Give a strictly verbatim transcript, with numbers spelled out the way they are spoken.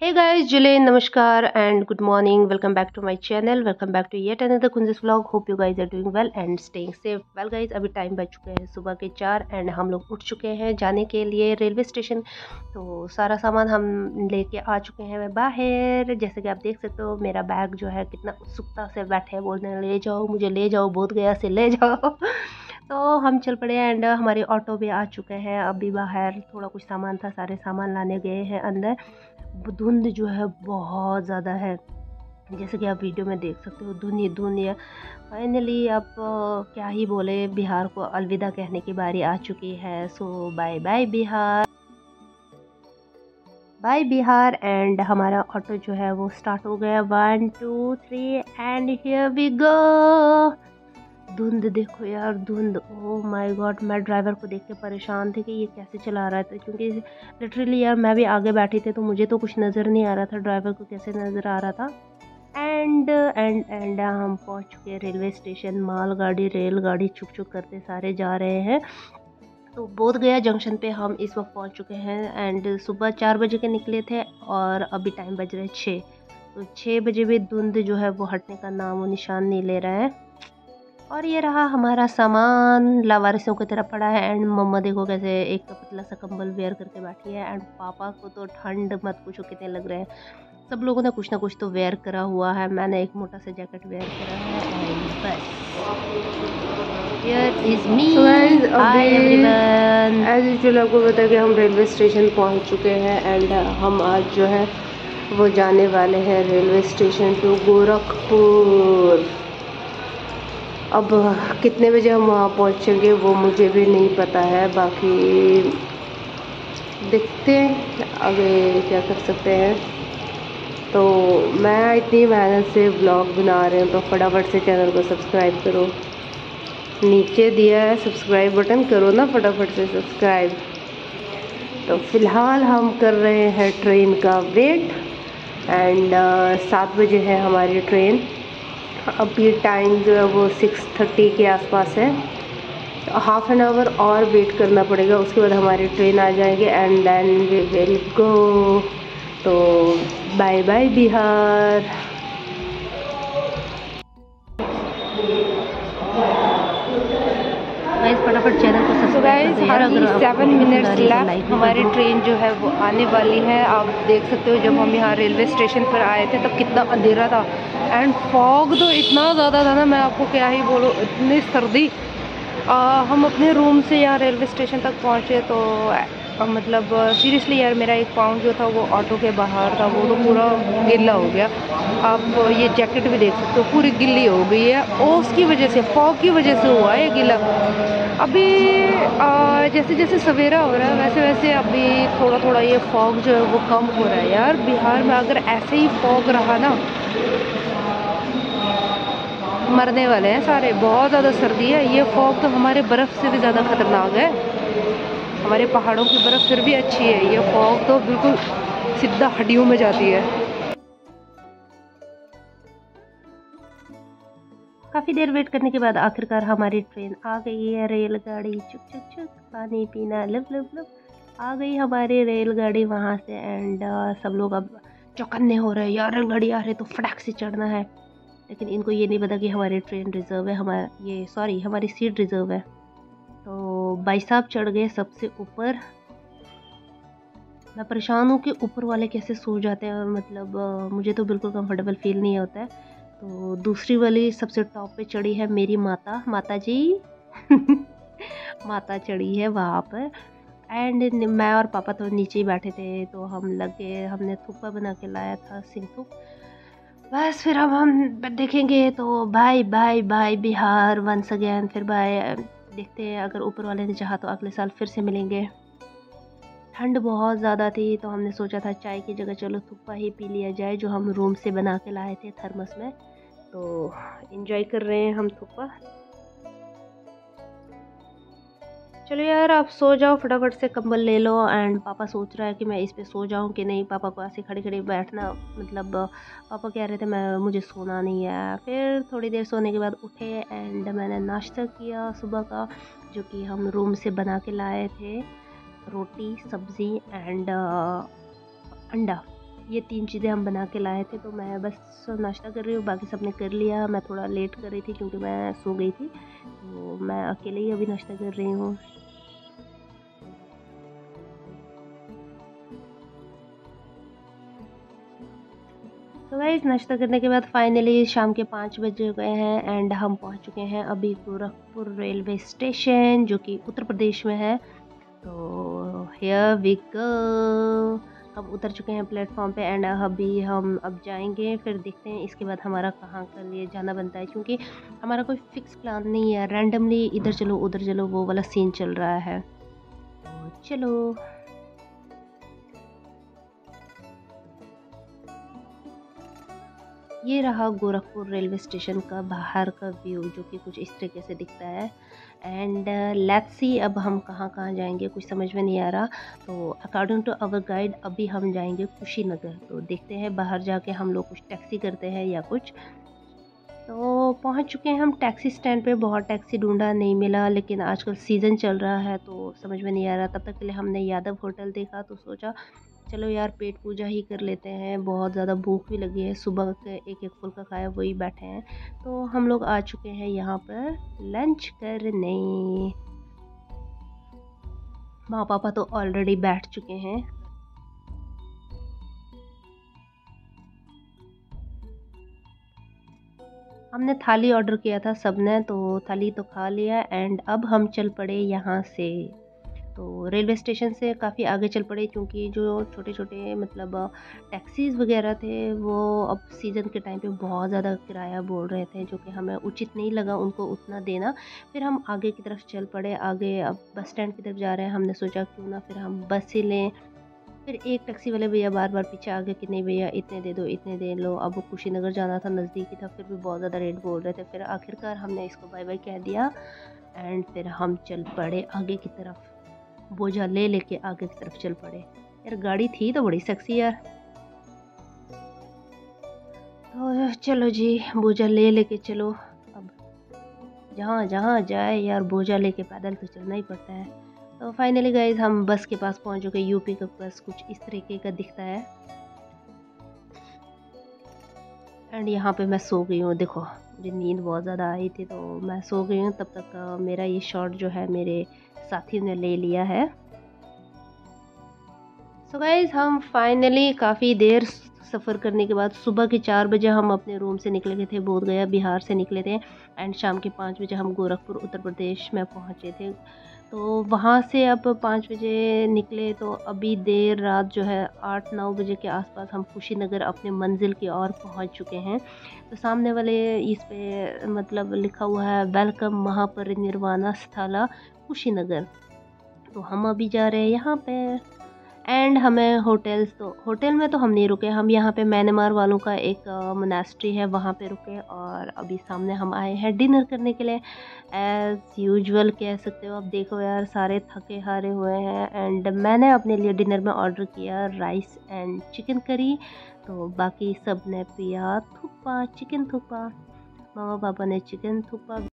Hey guys, Julain, Namaskar and good morning. Welcome back to my channel. Welcome back to yet another Kunjis vlog. Hope you guys are doing well and staying safe. Well guys, अभी time बज चुके हैं सुबह के चार and हम लोग उठ चुके हैं जाने के लिए रेलवे स्टेशन। तो सारा सामान हम लेके आ चुके हैं बाहर। जैसे कि आप देख सकते हो मेरा बैग जो है कितना उत्सुकता से बैठे है, बोलने ले जाओ मुझे, ले जाओ बोध गया से ले जाओ। तो हम चल पड़े एंड हमारे ऑटो भी आ चुके हैं। अभी बाहर थोड़ा कुछ सामान था, सारे सामान लाने गए हैं अंदर। धुंध जो है बहुत ज़्यादा है, जैसे कि आप वीडियो में देख सकते हो। धुंध ही धुंध है। फाइनली अब अ, क्या ही बोले, बिहार को अलविदा कहने की बारी आ चुकी है। So bye bye Bihar, bye Bihar. And हमारा ऑटो जो है वो स्टार्ट हो गया। One two three and here we go. धुंध देखो यार, धुंध, ओह माय गॉड। मैं ड्राइवर को देख के परेशान थी कि ये कैसे चला रहा था, क्योंकि लिटरली यार मैं भी आगे बैठी थी तो मुझे तो कुछ नज़र नहीं आ रहा था, ड्राइवर को कैसे नज़र आ रहा था। एंड एंड एंड हम पहुंच चुके हैं रेलवे स्टेशन। मालगाड़ी रेलगाड़ी चुक चुक करते सारे जा रहे हैं। तो बोध गया जंक्शन पे हम इस वक्त पहुंच चुके हैं। एंड सुबह चार बजे के निकले थे और अभी टाइम बज रहा है छः। तो छः बजे भी धुंध जो है वो हटने का नाम व निशान नहीं ले रहा है। और ये रहा हमारा सामान लावारिसों की तरह पड़ा है। एंड मम्मा देखो कैसे एक पतला सा कंबल वेयर करके बैठी है। एंड पापा को तो ठंड मत पूछो कितने लग रहे हैं। सब लोगों ने कुछ ना कुछ तो वेयर करा हुआ है। मैंने एक मोटा सा जैकेट वेयर करा है। एंड बस here is me. Hi everyone, as usual आपको पता है कि हम रेलवे स्टेशन पहुंच चुके हैं। एंड हम आज जो है वो जाने वाले हैं रेलवे स्टेशन टू गोरखपुर। अब कितने बजे हम वहाँ पहुँचेंगे वो मुझे भी नहीं पता है, बाकी देखते हैं आगे क्या कर सकते हैं। तो मैं इतनी मेहनत से ब्लॉग बना रहे हूँ तो फटाफट से चैनल को सब्सक्राइब करो। नीचे दिया है सब्सक्राइब बटन, करो ना फटाफट से सब्सक्राइब। तो फ़िलहाल हम कर रहे हैं ट्रेन का वेट। एंड सात बजे है हमारी ट्रेन। अभी टाइम जो है वो सिक्स थर्टी के आसपास है। हाफ एन आवर और वेट करना पड़ेगा, उसके बाद हमारी ट्रेन आ जाएगी and then we will go. तो बाय बाय बिहार। फटाफट चैनल को सब्सक्राइब कर दो यार। सेवन मिनट्स लेफ्ट, हमारी ट्रेन जो है वो आने वाली है। आप देख सकते हो जब हम यहाँ रेलवे स्टेशन पर आए थे तब कितना अंधेरा था। एंड फॉग तो इतना ज़्यादा था ना, मैं आपको क्या ही बोलूँ, इतनी सर्दी। आ, हम अपने रूम से यहाँ रेलवे स्टेशन तक पहुँचे तो आ, मतलब सीरियसली यार मेरा एक पाँव जो था वो ऑटो के बाहर था, वो तो पूरा गीला हो गया। आप ये जैकेट भी देख सकते हो पूरी गिल्ली हो गई है, और उसकी वजह से, फॉग की वजह से हुआ है गीला। अभी आ, जैसे जैसे सवेरा हो रहा है वैसे वैसे अभी थोड़ा थोड़ा ये फॉग जो है वो कम हो रहा है। यार बिहार में अगर ऐसे ही फॉग रहा ना, मरने वाले हैं सारे। बहुत ज़्यादा सर्दी है। ये फॉग तो हमारे बर्फ़ से भी ज़्यादा ख़तरनाक है। हमारे पहाड़ों की बर्फ़ फिर भी अच्छी है, ये फॉग तो बिल्कुल सीधा हड्डियों में जाती है। काफ़ी देर वेट करने के बाद आखिरकार हमारी ट्रेन आ गई है। रेलगाड़ी चुक चुक चुक, पानी पीना लब लब लब, आ गई हमारी रेलगाड़ी वहाँ से। एंड सब लोग अब चौकन्ने हो रहे हैं, यार रेलगाड़ी आ रही है तो फटाक से चढ़ना है। लेकिन इनको ये नहीं पता कि हमारी ट्रेन रिज़र्व है, हमारा ये सॉरी हमारी सीट रिज़र्व है। तो भाई साहब चढ़ गए सबसे ऊपर। मैं परेशान हूँ कि ऊपर वाले कैसे सो जाते हैं, मतलब मुझे तो बिल्कुल कंफर्टेबल फील नहीं होता है। तो दूसरी वाली सबसे टॉप पे चढ़ी है मेरी माता, माता जी माता चढ़ी है वहाँ पर। एंड मैं और पापा तो नीचे ही बैठे थे। तो हम लगे, हमने थुप्पा बना के लाया था, सिंह थुप। बस फिर अब हम देखेंगे। तो bye bye bye Bihar once again. फिर बाय, देखते हैं अगर ऊपर वाले ने चाहा तो अगले साल फिर से मिलेंगे। ठंड बहुत ज़्यादा थी तो हमने सोचा था चाय की जगह चलो थुप्पा ही पी लिया जाए, जो हम रूम से बना के लाए थे थर्मस में। तो एंजॉय कर रहे हैं हम थुप्पा। चलो यार आप सो जाओ, फटाफट से कंबल ले लो। एंड पापा सोच रहा है कि मैं इस पे सो जाऊं कि नहीं। पापा को ऐसे खड़े खड़े बैठना, मतलब पापा कह रहे थे मैं मुझे सोना नहीं है। फिर थोड़ी देर सोने के बाद उठे एंड मैंने नाश्ता किया सुबह का, जो कि हम रूम से बना के लाए थे। रोटी, सब्ज़ी एंड अंडा। ये तीन चीज़ें हम बना के लाए थे। तो मैं बस नाश्ता कर रही हूँ, बाकी सब ने कर लिया। मैं थोड़ा लेट कर रही थी क्योंकि मैं सो गई थी, तो मैं अकेले ही अभी नाश्ता कर रही हूँ। तो गाइस नाश्ता करने के बाद फाइनली शाम के पाँच बज गए हैं एंड हम पहुंच चुके हैं अभी गोरखपुर रेलवे स्टेशन, जो कि उत्तर प्रदेश में है। तो हियर वी गो, हम उतर चुके हैं प्लेटफॉर्म पे एंड अभी हम अब जाएंगे, फिर देखते हैं इसके बाद हमारा कहाँ के लिए जाना बनता है, क्योंकि हमारा कोई फिक्स प्लान नहीं है। रैंडमली इधर चलो उधर चलो वो वाला सीन चल रहा है। तो चलो। ये रहा गोरखपुर रेलवे स्टेशन का बाहर का व्यू, जो कि कुछ इस तरीके से दिखता है। एंड लेट्स सी अब हम कहाँ कहाँ जाएंगे, कुछ समझ में नहीं आ रहा। तो अकॉर्डिंग टू अवर गाइड अभी हम जाएंगे कुशीनगर। तो देखते हैं बाहर जाके हम लोग कुछ टैक्सी करते हैं या कुछ। तो पहुंच चुके हैं हम टैक्सी स्टैंड पे। बहुत टैक्सी ढूंढा, नहीं मिला, लेकिन आजकल सीज़न चल रहा है तो समझ में नहीं आ रहा। तब तक के लिए हमने यादव होटल देखा, तो सोचा चलो यार पेट पूजा ही कर लेते हैं, बहुत ज़्यादा भूख भी लगी है, सुबह के एक एक फुल्का खाया वही बैठे हैं। तो हम लोग आ चुके हैं यहाँ पर लंच करने। माँ पापा तो ऑलरेडी बैठ चुके हैं। हमने थाली ऑर्डर किया था सबने, तो थाली तो खा लिया एंड अब हम चल पड़े यहाँ से। तो रेलवे स्टेशन से काफ़ी आगे चल पड़े, क्योंकि जो छोटे छोटे मतलब टैक्सीज़ वगैरह थे वो अब सीज़न के टाइम पे बहुत ज़्यादा किराया बोल रहे थे, जो कि हमें उचित नहीं लगा उनको उतना देना। फिर हम आगे की तरफ चल पड़े। आगे अब बस स्टैंड की तरफ जा रहे हैं, हमने सोचा क्यों ना फिर हम बस ही लें। फिर एक टैक्सी वाले भैया बार बार पीछे आ गए कि नहीं भैया इतने दे दो इतने दे लो। अब वो कुशीनगर जाना था, नज़दीकी था, फिर भी बहुत ज़्यादा रेट बोल रहे थे। फिर आखिरकार हमने इसको बाय बाय कह दिया एंड फिर हम चल पड़े आगे की तरफ। बोझा ले लेके आगे की तरफ चल पड़े। यार गाड़ी थी तो बड़ी सेक्सी यार। तो चलो जी, बोझा ले लेके चलो। अब जहाँ जहाँ जाए यार बोझा लेके पैदल तो चलना ही पड़ता है। तो फाइनली गाइज हम बस के पास पहुँच चुके। यूपी का बस कुछ इस तरीके का दिखता है एंड यहाँ पे मैं सो गई हूँ। देखो मुझे नींद बहुत ज़्यादा आई थी तो मैं सो गई हूँ। तब तक आ, मेरा ये शॉट जो है मेरे साथियों ने ले लिया है। सो so गाइज हम फाइनली काफ़ी देर सफ़र करने के बाद सुबह के चार बजे हम अपने रूम से निकले गए थे। बोध गया बिहार से निकले थे एंड शाम के पाँच बजे हम गोरखपुर उत्तर प्रदेश में पहुँचे थे। तो वहाँ से अब पाँच बजे निकले तो अभी देर रात जो है आठ नौ बजे के आसपास हम कुशीनगर अपने मंजिल की ओर पहुँच चुके हैं। तो सामने वाले इस पे मतलब लिखा हुआ है वेलकम महापरिनिर्वाण स्थला कुशीनगर। तो हम अभी जा रहे हैं यहाँ पे एंड हमें होटल्स तो होटल में तो हम नहीं रुके। हम यहाँ पे म्यांमार वालों का एक मोनास्ट्री है वहाँ पे रुके और अभी सामने हम आए हैं डिनर करने के लिए। एज़ यूजुअल कह सकते हो। अब देखो यार सारे थके हारे हुए हैं एंड मैंने अपने लिए डिनर में ऑर्डर किया राइस एंड चिकन करी। तो बाकी सब ने पिया थुप्पा, चिकन थुप्पा। मामा पापा ने चिकन थुप्पा